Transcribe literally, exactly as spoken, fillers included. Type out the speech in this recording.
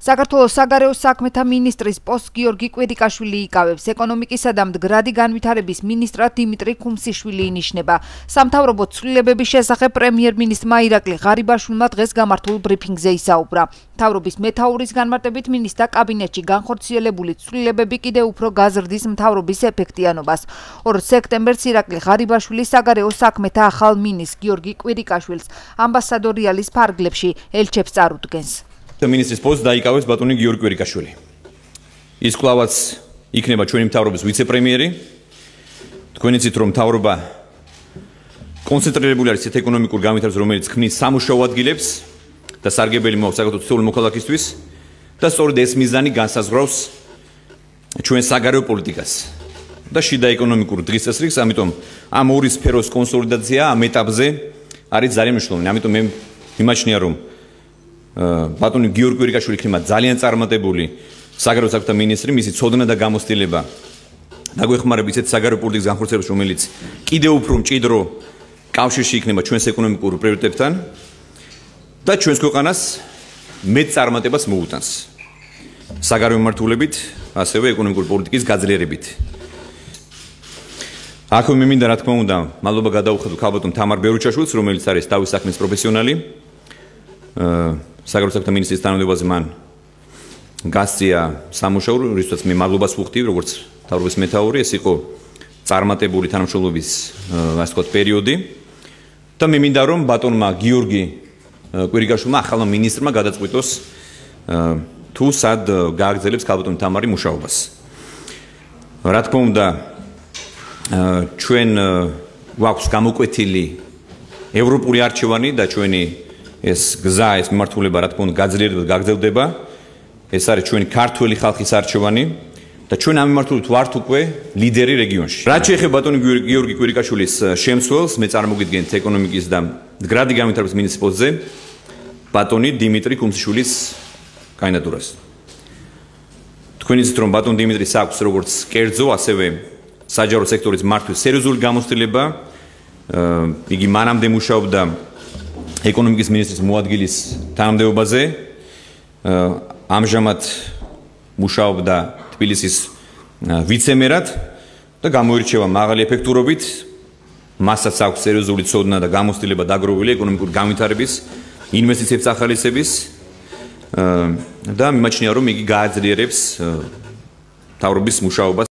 საქართველოს საგარეო საქმეთა მინისტრის პოსტს გიორგი კვირიკაშვილი იკავებს. ეკონომიკისა და მდგრადი განვითარების მინისტრად დიმიტრი ქუმსიშვილი ინიშნება. სამთავრობო ცვლილებების შესახებ პრემიერ-მინისტრმა ირაკლი ღარიბაშვილმა დღეს გამართულ ბრიფინგზე ისაუბრა. მთავრობის მეთაურის განმარტებით მინისტრთა კაბინეტში განხორციელებული ცვლილებები კიდევ უფრო გაზრდის მთავრობის ეფექტიანობას. ორ სექტემბერს ირაკლი ღარიბაშვილი საგარეო საქმეთა ახალ მინისტრს გიორგი კვირიკაშვილს ამბასადორიალის ფარგლებში ელჩებს წარუდგენს. მინისტრის პოსტს დაიკავებს ბატონი გიორგი კვირიკაშვილი. ის კვლავაც იქნება ჩვენი მთავრობის ვიცე-პრემიერი. თქვენ იცით, რომ მთავრობა კონცენტრირებული არის ეკონომიკურ განვითარებას, რომელიც ქმნის სამუშაო ადგილებს და სარგებელი მოაქვს საქართველოს ცოცხალი მოქალაქისთვის და სწორედ ეს მიზანი განსაზღვრავს ჩვენ საგარეო პოლიტიკას და შიდა ეკონომიკურ დღის წესრიგს, ამიტომ ამ ორი სფეროს კონსოლიდაცია ამ ეტაპზე არის ძალიან მნიშვნელოვანი. ამიტომ მე მიმაჩნია, რომ ბატონი გიორგი კვირიკაშვილი იქნება ძალიან წარმატებული საგარეო საქმეთა მინისტრი, მისი ცოდნა და გამოცდილება დაგვეხმარება ისეთ საგარეო პოლიტიკის განხორციელებას, რომელიც კიდევ უფრო მჭიდრო კავშირში იქნება ჩვენს ეკონომიკურ პრიორიტეტებთან და ჩვენს ქვეყანას მეტ წარმატებას მოუტანს. საგარეო მიმართულებით, ასევე ეკონომიკური პოლიტიკის გაძლიერებით. აქვე მე მინდა რა თქმა უნდა, მადლობა გადაუხადო ქალბატონ თამარ ბერუჩაშვილს, რომელიც არის თავის საქმის პროფესიონალი. საგარეო საქმეთა მინისტრის თანამდებობაზე მან გასწია სამუშაო, რისთვისაც მე მადლობას ვუხდი, როგორც მთავრობის მეთაური, ეს იყო წარმატებული თანამშრომლობის, ასე ვთქვათ, პერიოდი. და მე მინდა რომ ბატონმა გიორგი კვირიკაშვილმა ახალმა მინისტრმა გადაწყვიტოს თუ სად გააგრძელებს ქალბატონ თამარი მუშაობას. რა თქმა უნდა, ჩვენ გვაქვს გამოკვეთილი ევროპული არჩევანი და ჩვენი ეს გზა, ეს მიმართულება, რა თქმა უნდა, გაძლიერდება და გაგრძელდება. ეს არის ჩვენი ქართველი ხალხის არჩევანი და ჩვენ ამ მიმართულებით ვართ უკვე ლიდერი რეგიონში. რაც შეეხება ბატონი გიორგი კვირიკაშვილის შემცველს, მე წარმოგიდგენთ ეკონომიკის და მდგრადი განვითარების მინისტრის პოსტზე ბატონი დიმიტრი ქუმსიშვილის კანდიდატურას. თქვენ იცით, რომ ბატონ დიმიტრის აქვს როგორც კერძო, ასევე საჯარო სექტორის მართვის სერიოზული გამოცდილება. იგი მანამდე მუშაობდა ეკონომიკის მინისტრის მოადგილის თანამდებობაზე. ამჟამად მუშაობდა თბილისის ვიცემერად და გამოირჩევა მაღალი ეფექტურობით. მასაც აქვს სერიოზული ცოდნა და გამოცდილება დაგროვილი ეკონომიკური განვითარების, ინვესტიციების ახალისების და მიმაჩნია, რომ იგი გააძლიერებს მთავრობის მუშაობას